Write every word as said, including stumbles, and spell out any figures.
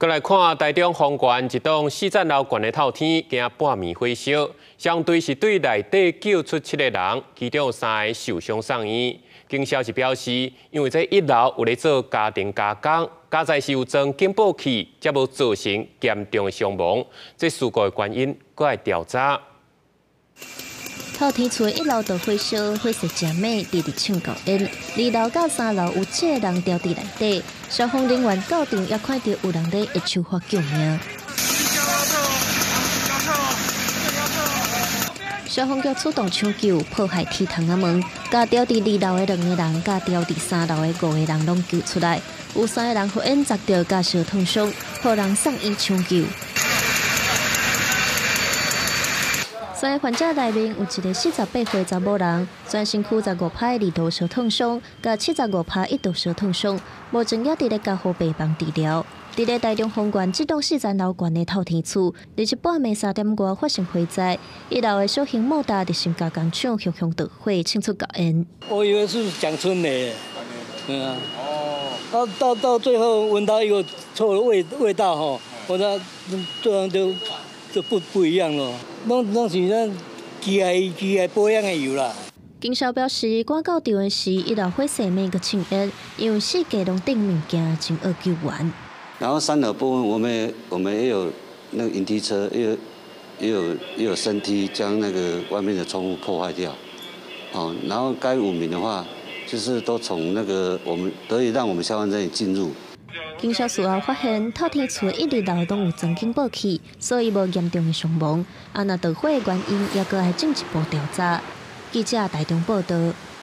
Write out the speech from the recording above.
再来看台中丰原一栋四层楼悬的透天，惊半暝火烧，相对是对内底救出七个人，其中有三个受伤送医。警消息表示，因为这一楼有咧做家庭加工，加在是有装警报器，才无造成严重的伤亡。这事故的原因，搁要调查。 透天厝一楼就火烧，火势真猛，直直唱高音。二楼到三楼有七个人掉伫内底，消防人员到场也看到有人在一手法救命。消防局出动抢救，破坏天窗仔门，甲掉伫二楼的两个人，甲掉伫三楼的五个人拢救出来。有三个人互因砸到甲小烫伤，互人送医抢救。 三个患者内面有一个四十八岁查某人，全身躯十五拍二度小烫伤，甲七十五拍一度小烫伤，目前也伫咧加护病房治疗。伫咧台中丰原这栋四层楼悬的透天厝，日一半暝三点外发生火灾，一楼的小型莫达伫新加工厂熊熊着火，清出高烟。 我以为是蒋春的，嗯啊，到到到最后闻到一个臭的味味道吼，我那这样就。 就不不一样咯，拢拢是咱机械机械保养的油啦。 警消表示，赶到场的时，一楼火势每个庆烟，因为四家拢顶物件真恶救援。 然后三楼部分，我们我们也有那个引梯车，也有也有也有升梯，将那个外面的窗户破坏掉。哦，然后该五名的话，就是都从那个我们得以让我们消防人员进入。 警消事后发现，透天厝一二楼拢有装警报器，所以无严重的伤亡。啊，那着火的原因，也搁要进一步调查。记者台中报道。